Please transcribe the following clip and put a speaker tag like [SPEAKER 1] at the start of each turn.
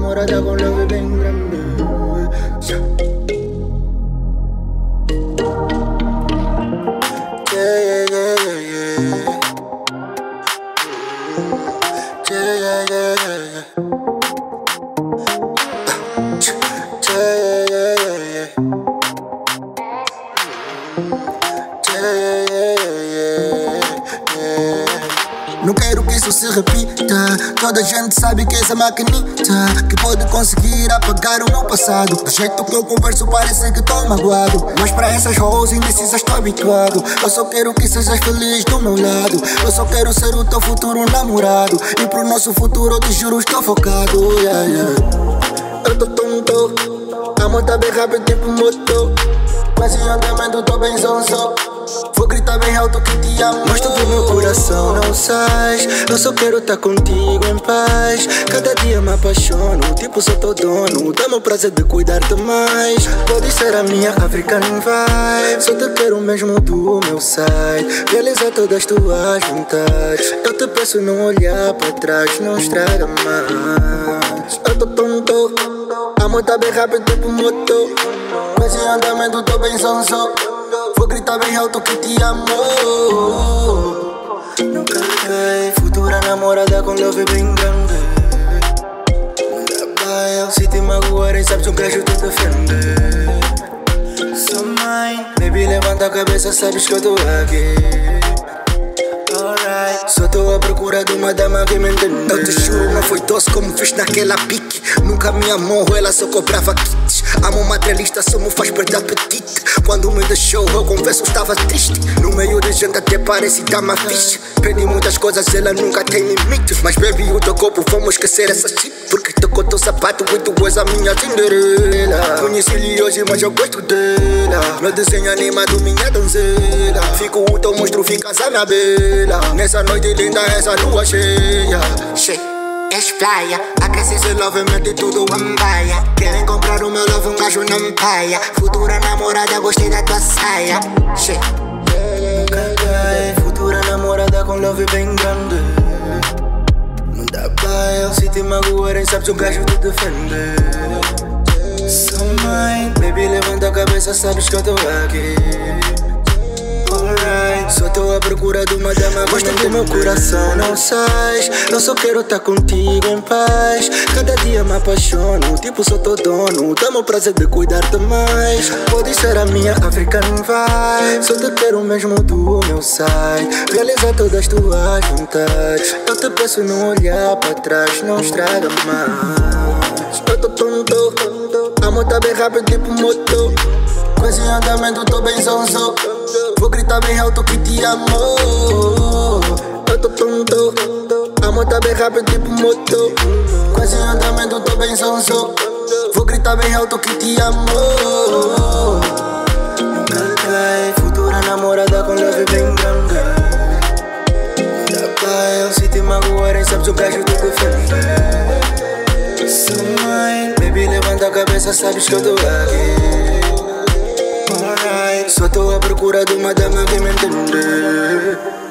[SPEAKER 1] namorada com love bem grande.
[SPEAKER 2] Não quero que isso se repita. Toda a gente sabe que essa maquinita que pode conseguir apagar o meu passado. Do jeito que eu converso parece que tô magoado, mas pra essas hoes indecisas tô habituado. Eu só quero que sejas feliz do meu lado. Eu só quero ser o teu futuro namorado. E pro nosso futuro eu te juro estou focado, yeah, yeah. Eu tô tonto, amor tá bem rápido tipo motor, mas em andamento tô bem zonzo. Vou gritar bem alto que te amo, mas tu pro meu coração não sais. Eu só quero tá contigo em paz. Cada dia me apaixono, tipo sou teu dono. Dá-me o prazer de cuidar-te mais. Pode ser a minha African vibe. Só te quero mesmo do meu side, realizar todas as tuas vontades. Eu te peço não olhar pra trás, não estraga mais. Eu tô tonto, amor tá bem rápido tipo motor, mas em andamento tô bem zonzo. Vou gritar bem alto que te amo. Nunca cai, futura namorada com love bem grande. Nunca vai, se te magoarem sabes um gajo te defender. Sou mãe, baby levanta a cabeça, sabes que eu tô aqui. Só tô à procura de uma dama que me entende. Eu te juro, não foi doce como fiz naquela pique. Nunca me amou, ela só cobrava kits. Amo materialista, só me faz perder apetite. Quando me deixou, eu confesso, estava triste. No meio de gente até parece dar uma ficha. Perdi muitas coisas, ela nunca tem limites. Mas baby, o teu corpo, vamos esquecer essa shit. Porque tocou teu sapato e tu és a minha Cinderela. Conheci-lhe hoje, mas eu gosto dela. Meu desenho animado, minha donzela. Fico o teu monstro, ficas a minha bela. Nessa noite linda, essa lua cheia. És playa, aquece seu love, mete tudo ambaia. Querem comprar o meu love, um gajo não paia. Futura namorada, gostei da tua saia. Futura namorada com love bem grande. Não dá baia, se te magoarem sabes um gajo te defender. Sou mãe, baby levanta a cabeça, sabes que eu tô aqui. Só tô à procura de uma dama, gosta do meu coração não sais. Eu só quero tá contigo em paz. Cada dia me apaixono, tipo sou teu dono. Dá-me o prazer de cuidar-te mais. Pode ser a minha African vibe. Só te quero mesmo do meu side, realizar todas as tuas vontades. Eu te peço não olhar pra trás, não estraga mais. Eu tô tonto, amor tá bem rápido tipo motor, mas em andamento tô bem zonzo. Vou gritar bem alto que te amo. Eu tô tonto, amor tá bem rápido tipo motor, mas em andamento tô bem zonzo. Vou gritar bem alto que te amo. Nunca cai, futura namorada com love bem grande. Nunca vai, se te magoarem sabes um gajo te defender. Sou mãe, baby levanta a cabeça, sabes que eu tô aqui. Só tô à procura de uma dama que me entende.